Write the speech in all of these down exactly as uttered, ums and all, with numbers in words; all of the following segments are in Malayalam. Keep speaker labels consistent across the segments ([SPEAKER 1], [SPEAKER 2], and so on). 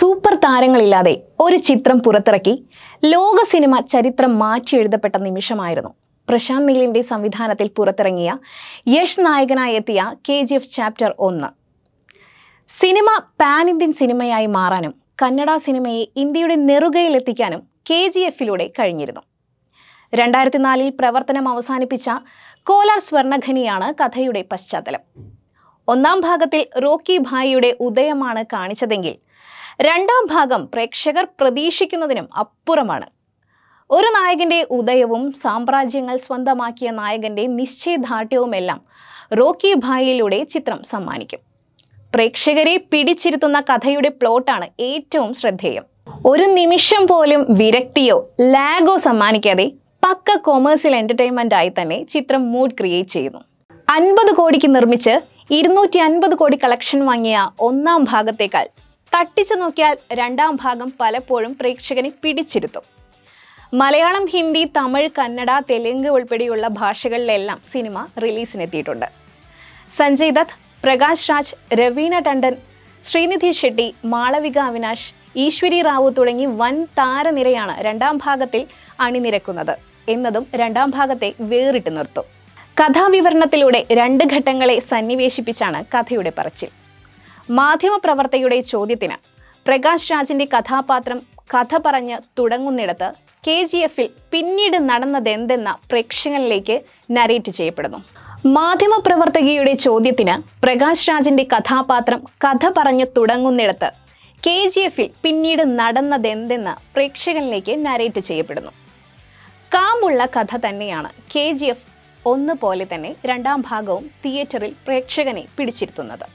[SPEAKER 1] സൂപ്പർ താരങ്ങളില്ലാതെ ഒരു ചിത്രം പുറത്തിറക്കി ലോക സിനിമ ചരിത്രം മാറ്റിയെഴുതപ്പെട്ട നിമിഷമായിരുന്നു പ്രശാന്ത് നീലിന്റെ സംവിധാനത്തിൽ പുറത്തിറങ്ങിയ യശ് നായകനായി എത്തിയ കെ ജി എഫ് ചാപ്റ്റർ ഒന്ന്. സിനിമ പാൻ ഇന്ത്യൻ സിനിമയായി മാറാനും കന്നഡ സിനിമയെ ഇന്ത്യയുടെ നെറുകയിലെത്തിക്കാനും കെ ജി എഫിലൂടെ കഴിഞ്ഞിരുന്നു. രണ്ടായിരത്തി നാലിൽ പ്രവർത്തനം അവസാനിപ്പിച്ച കോലാർ സ്വർണ്ണഖനിയാണ് കഥയുടെ പശ്ചാത്തലം. ഒന്നാം ഭാഗത്തിൽ റോക്കി ഭായിയുടെ ഉദയമാണ് കാണിച്ചതെങ്കിൽ രണ്ടാം ഭാഗം പ്രേക്ഷകർ പ്രതീക്ഷിക്കുന്നതിനും അപ്പുറമാണ്. ഒരു നായകന്റെ ഉദയവും സാമ്രാജ്യങ്ങൾ സ്വന്തമാക്കിയ നായകന്റെ നിശ്ചയദാർഢ്യവുമെല്ലാം റോക്കി ഭായിയിലൂടെ ചിത്രം സമ്മാനിക്കും. പ്രേക്ഷകരെ പിടിച്ചിരുത്തുന്ന കഥയുടെ പ്ലോട്ടാണ് ഏറ്റവും ശ്രദ്ധേയം. ഒരു നിമിഷം പോലും വിരക്തിയോ ലാഗോ സമ്മാനിക്കാതെ പക്ക കൊമേഴ്സ്യൽ എന്റർടൈൻമെന്റ് ആയി തന്നെ ചിത്രം മൂഡ് ക്രിയേറ്റ് ചെയ്യുന്നു. അൻപത് കോടിക്ക് നിർമ്മിച്ച് ഇരുന്നൂറ്റി അൻപത് കോടി കളക്ഷൻ വാങ്ങിയ ഒന്നാം ഭാഗത്തേക്കാൾ തട്ടിച്ചു നോക്കിയാൽ രണ്ടാം ഭാഗം പലപ്പോഴും പ്രേക്ഷകനെ പിടിച്ചിരുത്തും. മലയാളം, ഹിന്ദി, തമിഴ്, കന്നഡ, തെലുങ്ക് ഉൾപ്പെടെയുള്ള ഭാഷകളിലെല്ലാം സിനിമ റിലീസിനെത്തിയിട്ടുണ്ട്. സഞ്ജയ് ദത്ത്, പ്രകാശ് രാജ്, രവീണ ടണ്ടൻ, ശ്രീനിധി ഷെട്ടി, മാളവിക അവിനാശ്, ഈശ്വരി റാവു തുടങ്ങി വൻ താരനിരയാണ് രണ്ടാം ഭാഗത്തിൽ അണിനിരക്കുന്നത് എന്നതും രണ്ടാം ഭാഗത്തെ വേറിട്ട് നിർത്തും. കഥാവിവരണത്തിലൂടെ രണ്ട് ഘട്ടങ്ങളെ സന്നിവേശിപ്പിച്ചാണ് കഥയുടെ പറച്ചിൽ. മാധ്യമപ്രവർത്തകയുടെ ചോദ്യത്തിന് പ്രകാശ് രാജിന്റെ കഥാപാത്രം കഥ പറഞ്ഞ് തുടങ്ങുന്നിടത്ത് കെ ജി എഫിൽ പിന്നീട് നടന്നതെന്തെന്ന പ്രേക്ഷകരിലേക്ക് നരേറ്റ് ചെയ്യപ്പെടുന്നു. മാധ്യമപ്രവർത്തകയുടെ ചോദ്യത്തിന് പ്രകാശ് രാജിന്റെ കഥാപാത്രം കഥ പറഞ്ഞു തുടങ്ങുന്നിടത്ത് കെ ജി എഫിൽ പിന്നീട് നടന്നതെന്തെന്ന് പ്രേക്ഷകരിലേക്ക് നരേറ്റ് ചെയ്യപ്പെടുന്നു. കാമ്പുള്ള കഥ തന്നെയാണ് കെ ജി എഫ് ഒന്ന് പോലെ തന്നെ രണ്ടാം ഭാഗവും തിയേറ്ററിൽ പ്രേക്ഷകനെ പിടിച്ചിരുത്തുന്നത്.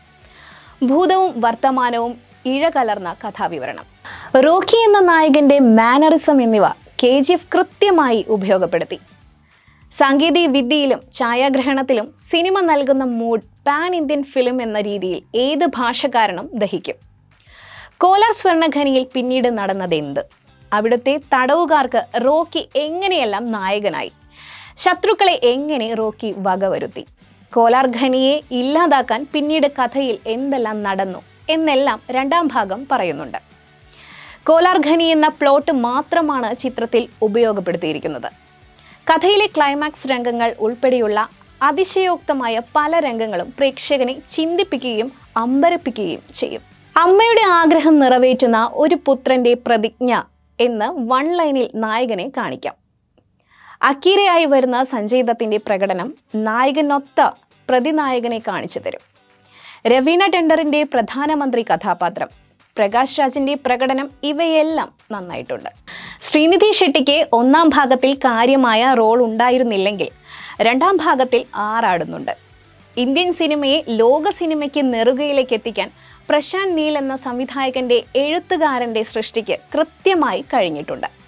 [SPEAKER 1] ഭൂതവും വർത്തമാനവും ഇഴകലർന്ന കഥാവിവരണം, റോക്കി എന്ന നായകന്റെ മാനറിസം എന്നിവ കെ ജി എഫ് കൃത്യമായി ഉപയോഗപ്പെടുത്തി. സാങ്കേതിക വിദ്യയിലും ഛായാഗ്രഹണത്തിലും സിനിമ നൽകുന്ന മൂഡ് പാൻ ഇന്ത്യൻ ഫിലിം എന്ന രീതിയിൽ ഏത് ഭാഷക്കാരനും ദഹിക്കും. കോലാർ സ്വർണ്ണഖനിയിൽ പിന്നീട് നടന്നതെന്ത്, അവിടുത്തെ തടവുകാർക്ക് റോക്കി എങ്ങനെയെല്ലാം നായകനായി, ശത്രുക്കളെ എങ്ങനെ റോക്കി വകവരുത്തി, കോലാർ ഖനിയെ ഇല്ലാതാക്കാൻ പിന്നീട് കഥയിൽ എന്തെല്ലാം നടന്നു എന്നെല്ലാം രണ്ടാം ഭാഗം പറയുന്നുണ്ട്. കോലാർ ഖനി എന്ന പ്ലോട്ട് മാത്രമാണ് ചിത്രത്തിൽ ഉപയോഗപ്പെടുത്തിയിരിക്കുന്നത്. കഥയിലെ ക്ലൈമാക്സ് രംഗങ്ങൾ ഉൾപ്പെടെയുള്ള അതിശയോക്തമായ പല രംഗങ്ങളും പ്രേക്ഷകനെ ചിന്തിപ്പിക്കുകയും അമ്പരപ്പിക്കുകയും ചെയ്യും. അമ്മയുടെ ആഗ്രഹം നിറവേറ്റുന്ന ഒരു പുത്രന്റെ പ്രതിജ്ഞ എന്ന് വൺ ലൈനിൽ നായകനെ കാണിക്കാം. അക്കീരയായി വരുന്ന സഞ്ജയ് ദത്തിന്റെ പ്രകടനം നായകനൊത്ത പ്രതിനായകനെ കാണിച്ചു തരും. രവീണ ടെൻഡറിന്റെ പ്രധാനമന്ത്രി കഥാപാത്രം, പ്രകാശ് രാജിന്റെ പ്രകടനം ഇവയെല്ലാം നന്നായിട്ടുണ്ട്. ശ്രീനിധി ഷെട്ടിക്ക് ഒന്നാം ഭാഗത്തിൽ കാര്യമായ റോൾ ഉണ്ടായിരുന്നില്ലെങ്കിൽ രണ്ടാം ഭാഗത്തിൽ ആറാടുന്നുണ്ട്. ഇന്ത്യൻ സിനിമയെ ലോക സിനിമയ്ക്ക് നെറുകയിലേക്ക് എത്തിക്കാൻ പ്രശാന്ത് നീൽ എന്ന സംവിധായകന്റെ എഴുത്തുകാരന്റെ സൃഷ്ടിക്ക് കൃത്യമായി കഴിഞ്ഞിട്ടുണ്ട്.